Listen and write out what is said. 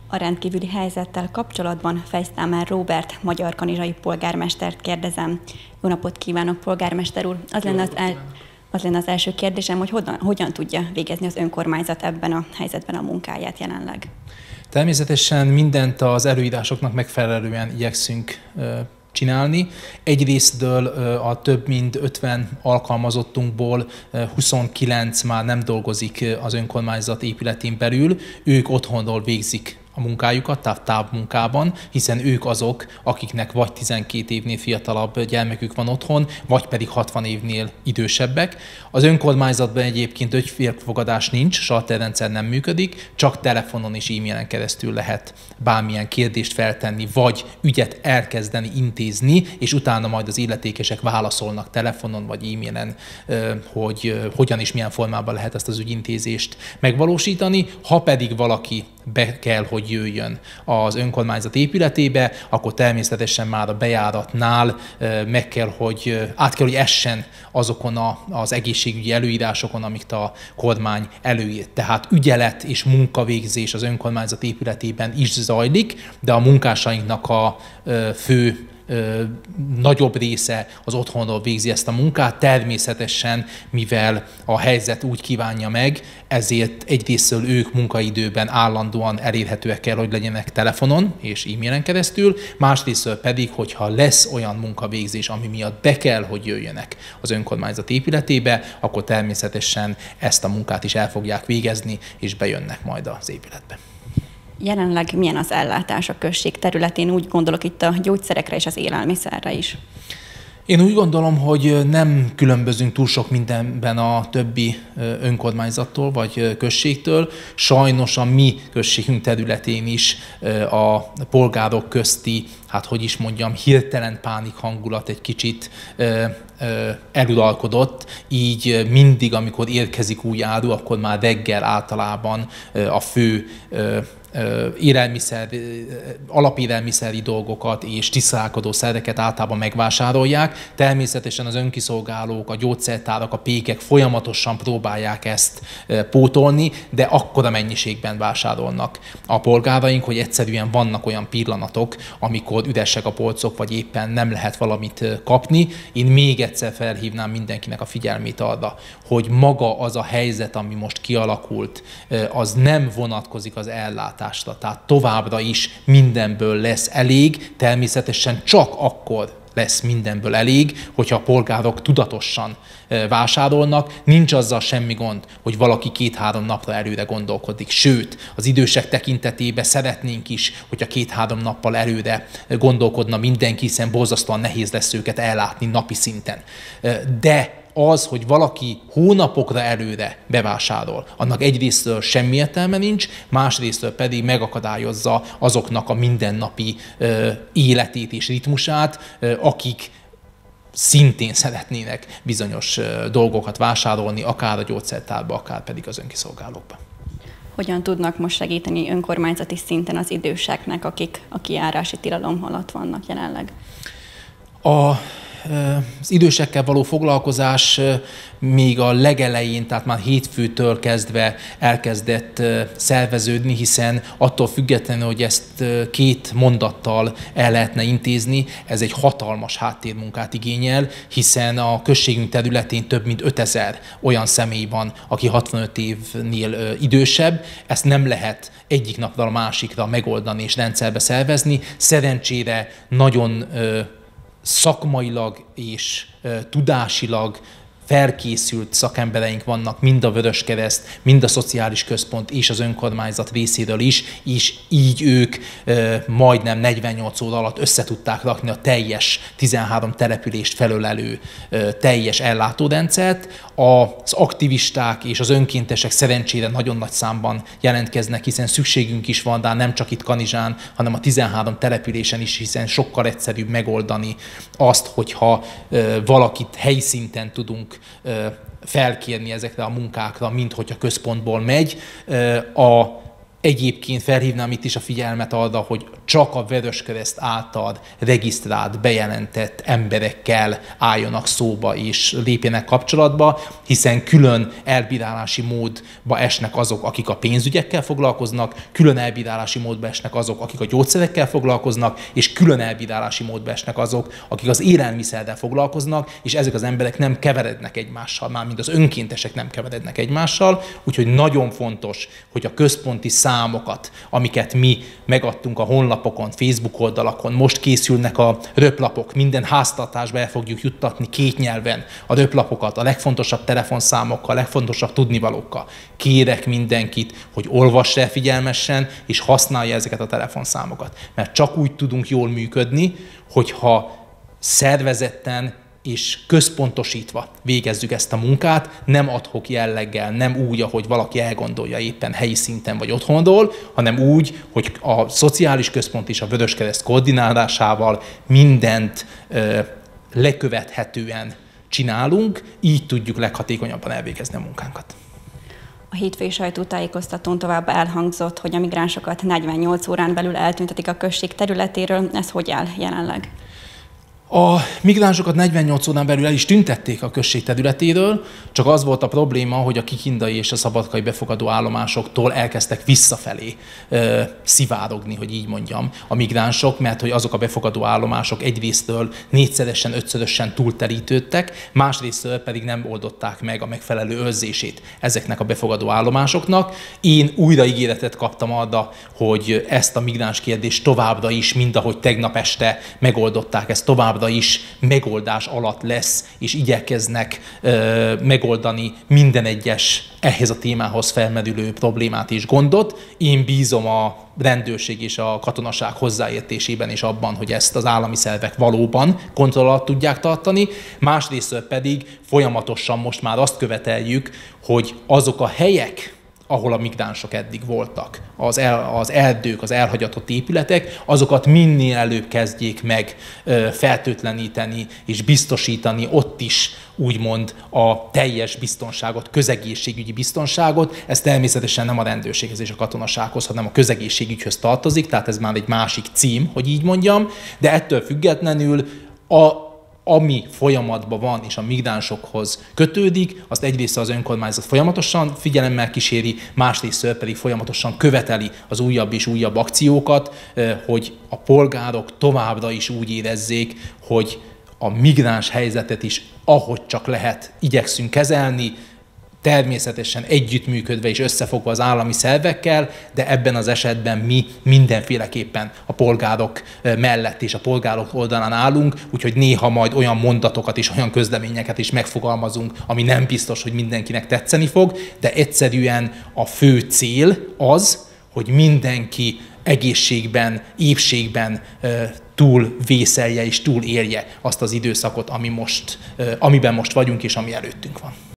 A rendkívüli helyzettel kapcsolatban Fejsztámár Róbert magyarkanizsai polgármestert kérdezem. Jó napot kívánok, polgármester úr! Az lenne az első kérdésem, hogy hogyan tudja végezni az önkormányzat ebben a helyzetben a munkáját jelenleg? Természetesen mindent az előírásoknak megfelelően igyekszünk csinálni. Egyrésztől a több mint 50 alkalmazottunkból 29 már nem dolgozik az önkormányzat épületén belül, ők otthonról végzik a munkájukat, tehát távmunkában, hiszen ők azok, akiknek vagy 12 évnél fiatalabb gyermekük van otthon, vagy pedig 60 évnél idősebbek. Az önkormányzatban egyébként ügyfélfogadás nincs, salterrendszer nem működik, csak telefonon és e-mailen keresztül lehet bármilyen kérdést feltenni, vagy ügyet elkezdeni intézni, és utána majd az illetékesek válaszolnak telefonon vagy e-mailen, hogy hogyan és milyen formában lehet ezt az ügyintézést megvalósítani. Ha pedig valaki be kell, hogy jöjjön az önkormányzat épületébe, akkor természetesen már a bejáratnál át kell, hogy essen azokon az egészségügyi előírásokon, amit a kormány előírt. Tehát ügyelet és munkavégzés az önkormányzat épületében is zajlik, de a munkásainknak a fő nagyobb része az otthonról végzi ezt a munkát. Természetesen, mivel a helyzet úgy kívánja meg, ezért egyrésztről ők munkaidőben állandóan elérhetőek kell, hogy legyenek telefonon és e-mailen keresztül, másrésztről pedig, hogyha lesz olyan munkavégzés, ami miatt be kell, hogy jöjjenek az önkormányzat épületébe, akkor természetesen ezt a munkát is el fogják végezni, és bejönnek majd az épületbe. Jelenleg milyen az ellátás a község területén? Úgy gondolok itt a gyógyszerekre és az élelmiszerre is. Én úgy gondolom, hogy nem különbözünk túl sok mindenben a többi önkormányzattól vagy községtől. Sajnos a mi községünk területén is a polgárok közti, hirtelen pánik hangulat egy kicsit eluralkodott, így mindig, amikor érkezik új áru, akkor már reggel általában a fő alapélelmiszeri dolgokat és tisztálkodó szereket általában megvásárolják. Természetesen az önkiszolgálók, a gyógyszertárak, a pékek folyamatosan próbálják ezt pótolni, de akkora mennyiségben vásárolnak a polgáraink, hogy egyszerűen vannak olyan pillanatok, amikor üresek a polcok, vagy éppen nem lehet valamit kapni. Én még egyszer felhívnám mindenkinek a figyelmét arra, hogy maga az a helyzet, ami most kialakult, az nem vonatkozik az ellátásra. Tehát továbbra is mindenből lesz elég, természetesen csak akkor lesz mindenből elég, hogyha a polgárok tudatosan vásárolnak. Nincs azzal semmi gond, hogy valaki 2-3 napra előre gondolkodik. Sőt, az idősek tekintetében szeretnénk is, hogyha 2-3 nappal előre gondolkodna mindenki, hiszen borzasztóan nehéz lesz őket ellátni napi szinten. De az, hogy valaki hónapokra előre bevásárol, annak egyrésztről semmi értelme nincs, másrésztről pedig megakadályozza azoknak a mindennapi életét és ritmusát, akik szintén szeretnének bizonyos dolgokat vásárolni, akár a gyógyszertárba, akár pedig az önkiszolgálókba. Hogyan tudnak most segíteni önkormányzati szinten az időseknek, akik a kijárási tilalom alatt vannak jelenleg? Az idősekkel való foglalkozás még a legelején, tehát már hétfőtől kezdve elkezdett szerveződni, hiszen attól függetlenül, hogy ezt 2 mondattal el lehetne intézni, ez egy hatalmas háttérmunkát igényel, hiszen a községünk területén több mint 5000 olyan személy van, aki 65 évnél idősebb. Ezt nem lehet egyik napról a másikra megoldani és rendszerbe szervezni. Szerencsére nagyon szakmailag és tudásilag felkészült szakembereink vannak mind a Vöröskereszt, mind a Szociális Központ és az önkormányzat részéről is, és így ők majdnem 48 óra alatt összetudták rakni a teljes 13 települést felölelő teljes ellátórendszert. Az aktivisták és az önkéntesek szerencsére nagyon nagy számban jelentkeznek, hiszen szükségünk is van rá, nem csak itt Kanizsán, hanem a 13 településen is, hiszen sokkal egyszerűbb megoldani azt, hogyha valakit helyszinten tudunk felkérni ezekre a munkákra, mint hogyha központból megy. Egyébként felhívnám itt is a figyelmet arra, hogy csak a Vöröskereszt által regisztrált, bejelentett emberekkel álljanak szóba és lépjenek kapcsolatba, hiszen külön elbírálási módba esnek azok, akik a pénzügyekkel foglalkoznak, külön elbírálási módba esnek azok, akik a gyógyszerekkel foglalkoznak, és külön elbírálási módba esnek azok, akik az élelmiszerrel foglalkoznak, és ezek az emberek nem keverednek egymással, mármint az önkéntesek nem keverednek egymással, úgyhogy nagyon fontos, hogy a központi számokat, amiket mi megadtunk a honlapokon, Facebook oldalakon, most készülnek a röplapok, minden háztartásba el fogjuk juttatni 2 nyelven a röplapokat, a legfontosabb telefonszámokkal, a legfontosabb tudnivalókkal. Kérek mindenkit, hogy olvassa el figyelmesen, és használja ezeket a telefonszámokat. Mert csak úgy tudunk jól működni, hogyha szervezetten és központosítva végezzük ezt a munkát, nem ad-hoc jelleggel, nem úgy, ahogy valaki elgondolja éppen helyi szinten vagy otthonról, hanem úgy, hogy a szociális központ és a Vöröskereszt koordinálásával mindent lekövethetően csinálunk, így tudjuk leghatékonyabban elvégezni a munkánkat. A hétfői sajtótájékoztatón tovább elhangzott, hogy a migránsokat 48 órán belül eltüntetik a község területéről. Ez hogy áll jelenleg? A migránsokat 48 órán belül el is tüntették a község területéről, csak az volt a probléma, hogy a kikindai és a szabadkai befogadó állomásoktól elkezdtek visszafelé szivárogni, hogy így mondjam, a migránsok, mert hogy azok a befogadó állomások egyrésztől 4-szeresen, 5-szörösen túlterítődtek, másrésztől pedig nem oldották meg a megfelelő őrzését ezeknek a befogadó állomásoknak. Én újra ígéretet kaptam arra, hogy ezt a migráns kérdést továbbra is, mind ahogy tegnap este megoldották, ezt továbbra is megoldás alatt lesz, és igyekeznek megoldani minden egyes ehhez a témához felmerülő problémát és gondot. Én bízom a rendőrség és a katonaság hozzáértésében és abban, hogy ezt az állami szervek valóban kontroll alatt tudják tartani. Másrésztől pedig folyamatosan most már azt követeljük, hogy azok a helyek, ahol a migránsok eddig voltak, az erdők, az elhagyatott épületek, azokat minél előbb kezdjék meg fertőtleníteni és biztosítani ott is úgymond a teljes biztonságot, közegészségügyi biztonságot. Ez természetesen nem a rendőrséghez és a katonasághoz, hanem a közegészségügyhöz tartozik, tehát ez már egy másik cím, hogy így mondjam, de ettől függetlenül ami folyamatban van és a migránsokhoz kötődik, azt egyrészt az önkormányzat folyamatosan figyelemmel kíséri, másrészt pedig folyamatosan követeli az újabb és újabb akciókat, hogy a polgárok továbbra is úgy érezzék, hogy a migráns helyzetet is ahogy csak lehet igyekszünk kezelni, természetesen együttműködve és összefogva az állami szervekkel, de ebben az esetben mi mindenféleképpen a polgárok mellett és a polgárok oldalán állunk, úgyhogy néha majd olyan mondatokat és olyan közleményeket is megfogalmazunk, ami nem biztos, hogy mindenkinek tetszeni fog, de egyszerűen a fő cél az, hogy mindenki egészségben, épségben túl vészelje és túl élje azt az időszakot, amiben most vagyunk és ami előttünk van.